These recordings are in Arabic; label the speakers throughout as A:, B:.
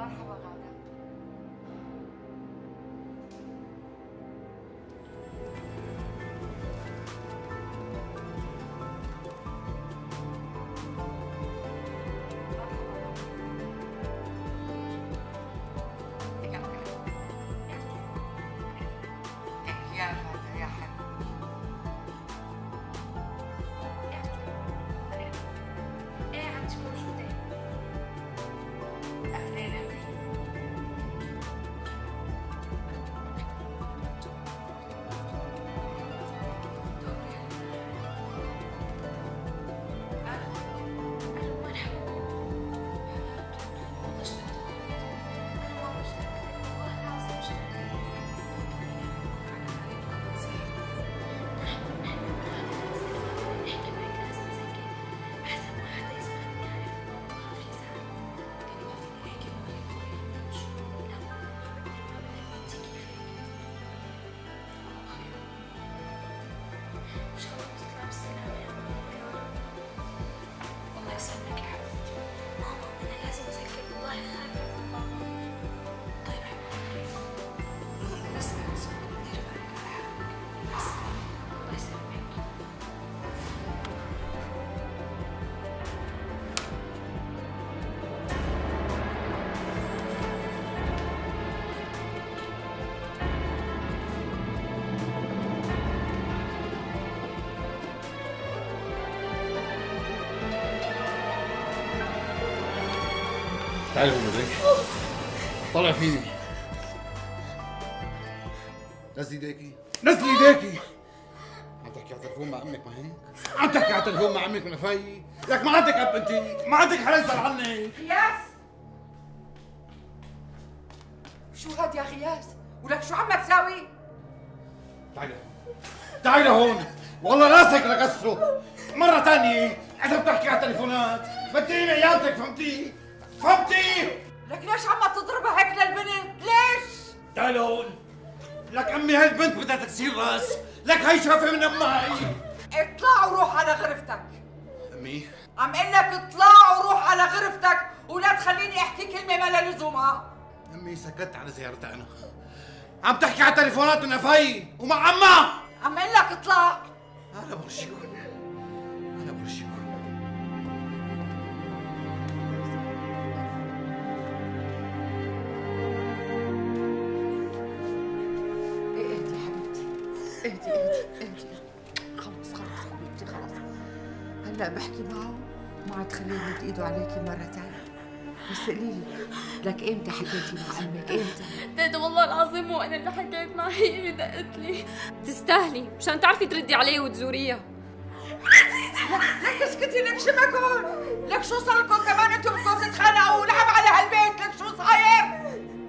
A: مرحبا غادة. يا غادة يا حبيبتي.
B: ايه عمتي موجودة؟
A: أهلين أمي.
B: ألو مرحبا. والله اشتقت لك. أنا ما مشتاقة لك، والله العظيم اشتقت لك. على هاي الوظيفة. مرحبا، نحن بنحكي معك لازم تسكت. أحسن ما حدا يسمعني يعرف وخاف يزعل. لأني ما فيني أحكي معك بطريقة شو. لا، ما بقدر أنت كيف هيك. الله خير. إن شاء الله تطلع بالسلامة يا ماما يا رب. الله يسلمك يا حبيبتي. ماما أنا لازم أسكت، والله خايفة من ماما. طيب حبيبتي.
A: بس ديري بالك على حالك. بس
B: الله يسلمك.
C: تعالي هون بدك. طلع فيني. نزلي ايديكي، نزلي ايديكي. عم تحكي على التليفون مع امك ما هيك؟ عم تحكي على التليفون مع امك من فاي؟ لك ما عندك اب انت، ما عندك حدا يسأل عنك.
A: غياس، شو هاد يا غياس؟ ولك شو عم تساوي؟
C: تعالي هون، تعالي هون، والله راسك لقصه. مرة ثانية إذا بتحكي على التليفونات بديني عيالتك، فهمتي؟ فهمتي؟
A: لك ليش عم تضربها هيك للبنت؟ ليش؟
C: تعالي هون. لك امي هاي البنت بدها تكسير راس، لك هي شافه من امها هي.
A: اطلع وروح على غرفتك.
C: امي
A: عم قل لك اطلع وروح على غرفتك ولا تخليني احكي كلمه ما لها لزومها.
C: امي سكت على زيارتها انا. عم تحكي على التليفونات من افاي ومع عمها.
A: عم قل لك اطلع.
C: انا برشيكم، انا برشيكم.
A: اهدي يا حبيبتي، اهدي. خلص حبيبتي خلص. هلا بحكي معه ما عاد خليه يمد ايده عليكي مره ثانيه. بس قولي لي، لك امتى حكيتي مع امك؟ امتى؟
B: تيتا والله العظيم مو أنا اللي حكيت معها، هي اللي دقت لي. تستاهلي مشان تعرفي تردي عليه وتزوريها.
A: لك اسكتي، لك شو بكون؟ لك شو صار لكم كمان انتم بدكم تتخانقوا ولعب على هالبيت؟ لك شو صاير؟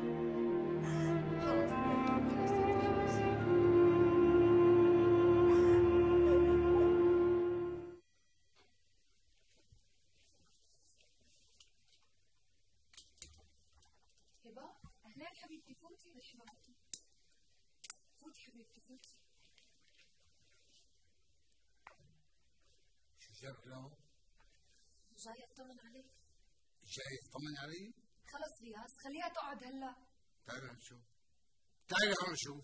B: هبة أهلين حبيبتي، فوتي بالحمام. فوتي حبيبتي فوتي.
C: شو جابك لهون؟
B: جاية أطمن عليك.
C: جاي تطمني علي؟
B: خلص غياس خليها تقعد هلا.
C: تعالي هون شوف، تعالي هون شوف.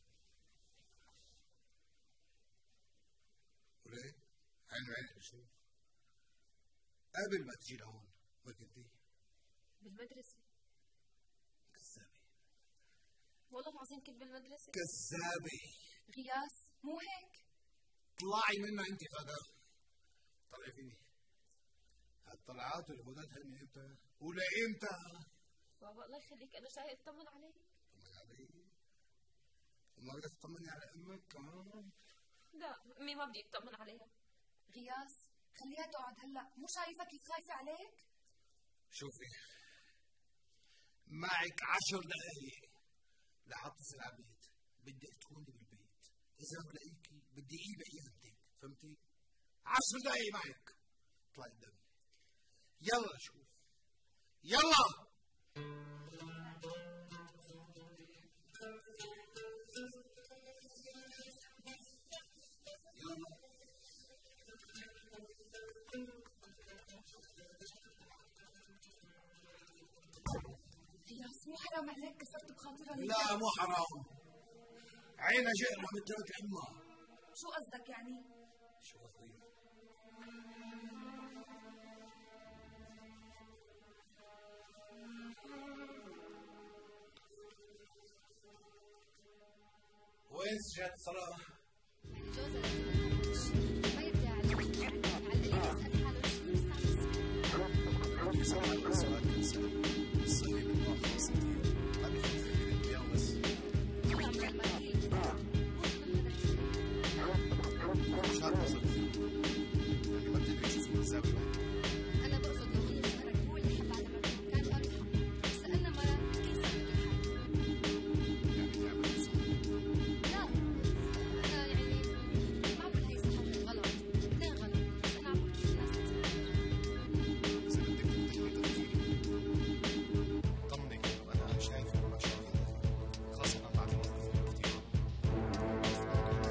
C: وليه؟ عيني بعينك شوف. قبل ما تجي لهون وين كنتي؟
B: بالمدرسة.
C: كذابة،
B: والله العظيم كنت بالمدرسة.
C: كذابة.
B: غياس مو هيك.
C: طلعي منها انت غدا. طلعي فيني. هالطلعات والهدات هاي من امتى؟ ولامتى؟
B: بابا الله يخليك أنا جاية أطمن عليك.
C: طمني علي. وما بدك تطمني على امك كمان؟
B: لا أمي ما بدي أطمن عليها. غياس خليها تقعد هلا، مو شايفة كيف خايفة عليك؟
C: شوفي، معك 10 دقايق لأتصل على البيت. بدي تكوني بالبيت. إذا ما بلاقيكي بدي إيه بقيادتك، فهمتي؟ 10 دقايق معك. اطلعي قدامي. يلا شوف. يلا.
B: حرام عليك كسرت بخاطرها.
C: لا مو حرام، عينها جئنا من ترك امها.
B: شو قصدك يعني؟
C: شو قصدي؟ وين سجاد الصلاة؟
B: جوزها لازم ما يرجع على اللي يسأل حاله ليش مستعمل
C: سؤال كان سهل. الصيف بالضبط 5 ايام. هذا في اليوم بس. مش هذا قصدي. يعني ما بتقدر تشوف من الزاوية.
B: أنا بقصد لو هي صغرت هو اللي حب على مرته كان أرحم، بس لأنها مرة كيف سويت الحال؟
C: يعني تعمل صح.
B: لا أنا يعني ما بقول هي صح ولا غلط، اثنين غلط، بس أنا عم بحكي الناس
C: إذا بدك تنتهي تفكيري طمنك إنه أنا شايف وما شايف، خاصة بعد الموقف الاختيار.
B: بس برضه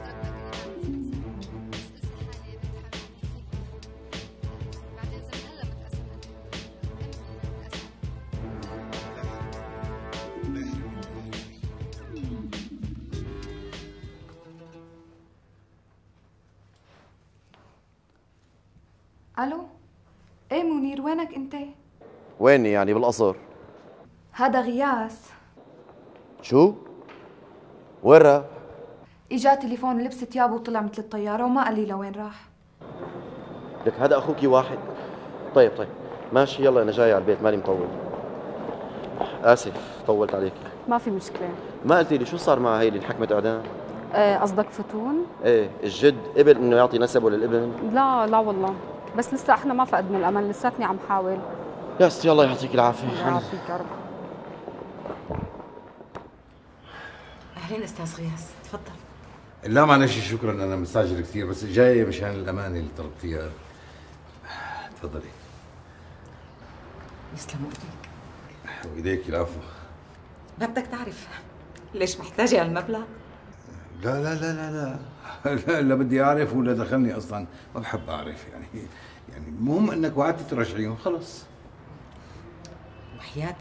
B: بعدين زي هلا بتأسف
C: لا يحرم من
D: الو، ايه منير وينك انت؟
E: ويني يعني بالقصر؟
D: هذا غياس.
E: شو؟ وين راح؟
D: اجا تليفون لبس ثيابه وطلع مثل الطياره وما قال لي لوين راح.
E: لك هذا اخوكي واحد. طيب ماشي، يلا انا جاي على البيت مالي مطول. اسف طولت عليك.
F: ما في مشكلة.
E: ما قلتي لي شو صار مع هي اللي انحكمت اعدام؟
F: قصدك فتون؟
E: ايه الجد قبل انه يعطي نسبه للابن؟
F: لا والله، بس لسه احنا ما فقدنا الامل، لساتني عم حاول.
E: يا ستي الله يعطيك العافيه.
F: يعافيك يا رب.
A: اهلين استاذ غياس، تفضل.
G: لا معلش شكرا، انا مستعجل كثير، بس جاي مشان الامانه اللي طلبتيها. تفضلي.
A: يسلموا ايديك.
G: وايديك العفو.
A: ما بدك تعرف ليش محتاجه هالمبلغ؟
G: لا لا لا لا لا لا, لا بدي اعرف ولا دخلني اصلا، ما بحب اعرف يعني المهم انك وعدتي ترجعيهم خلص.
A: وحياة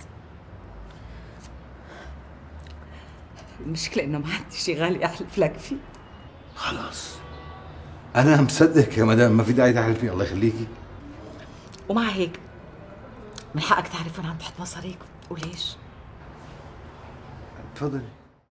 A: المشكلة انه ما عندي شيء غالي احلف لك فيه.
G: خلاص انا مصدق يا مدام، ما في داعي تحلفي، الله يخليكي.
A: ومع هيك من حقك تعرف وين عم تحط مصاريك وليش.
G: تفضلي.